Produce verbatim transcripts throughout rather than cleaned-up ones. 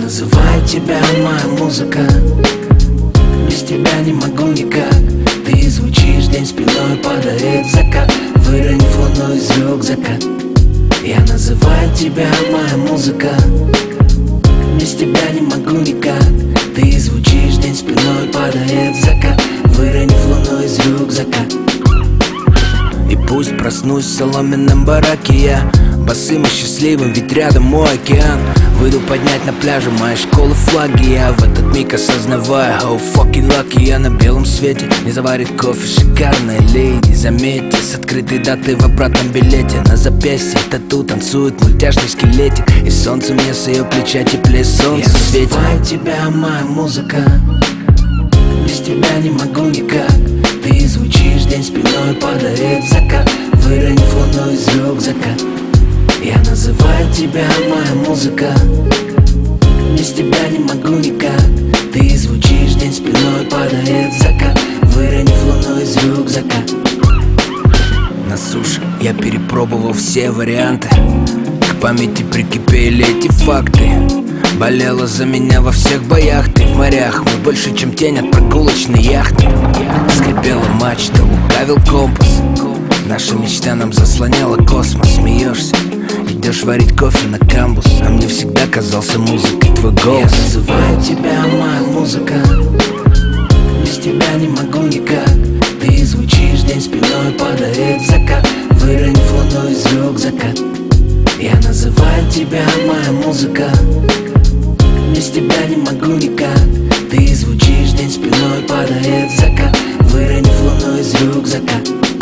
называю тебя моя музыка. Без тебя не могу никак. Ты звучишь, день спиной падает закат, выронив луну из рюкзака. Я называю тебя моя музыка. Без тебя не могу никак. Ты звучишь, день спиной падает закат, выронив луну из рюкзака. И пусть проснусь в соломенном бараке я, босым и счастливым, ведь рядом мой океан. Выйду поднять на пляже моей школы флаги. Я в этот миг осознавая, oh fucking lucky. Я на белом свете, не заварит кофе шикарная леди. Заметьте, с открытой датой в обратном билете. На запястье тату танцует мультяшный скелетик, и солнце мне с ее плеча теплее солнца светит. Я называю тебя моя музыка. Без тебя не могу никак. Ты звучишь, день спиной падает закат, выронив луну из рюкзака. Я называю тебя моя музыка. Без тебя не могу никак. Ты звучишь, день спиной падает закат, выронив луну из рюкзака. На суше я перепробовал все варианты, к памяти прикипели эти факты. Болела за меня во всех боях. Ты в морях, мы больше, чем тень от прогулочной яхты. Скрипела мачта, лукавил компас. Наша мечта нам заслоняла космос. Смеешься, идешь варить кофе на камбус, а мне всегда казался музыкой твой голос. Я называю тебя моя музыка. Без тебя не могу никак. Ты звучишь, день спиной падает закат, выронив луну из рюкзака. Я называю тебя моя музыка. Без тебя не могу никак. Ты звучишь, день спиной падает закат, выронив луну из рюкзака.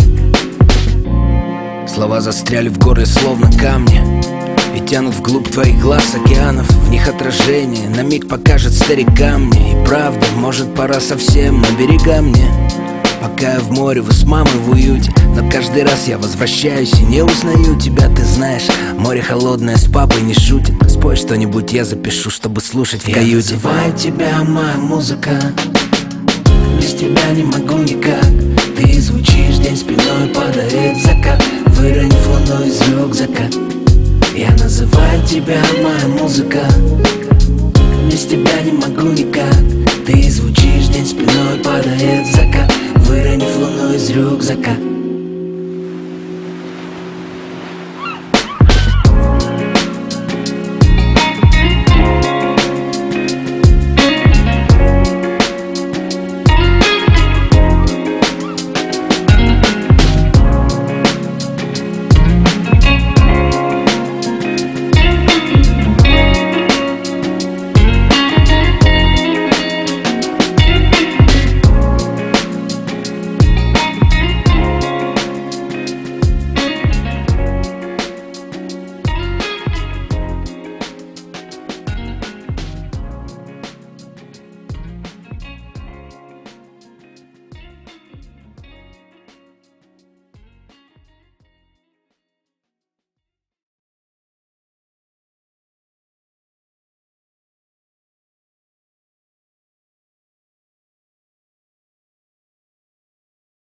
Слова застряли в горле словно камни и тянут вглубь твоих глаз океанов. В них отражение на миг покажет старикам мне. И правда, может пора совсем на берега мне. Пока я в море, вы с мамой в уюте, но каждый раз я возвращаюсь и не узнаю тебя. Ты знаешь, море холодное, с папой не шутит. Спой что-нибудь, я запишу, чтобы слушать в каюте. Я называю тебя моя музыка. Без тебя не могу никак. Ты звучишь, день спиной падает закат, выронив луну из рюкзака. Я называю тебя моя музыка. Без тебя не могу никак. Ты звучишь, день спиной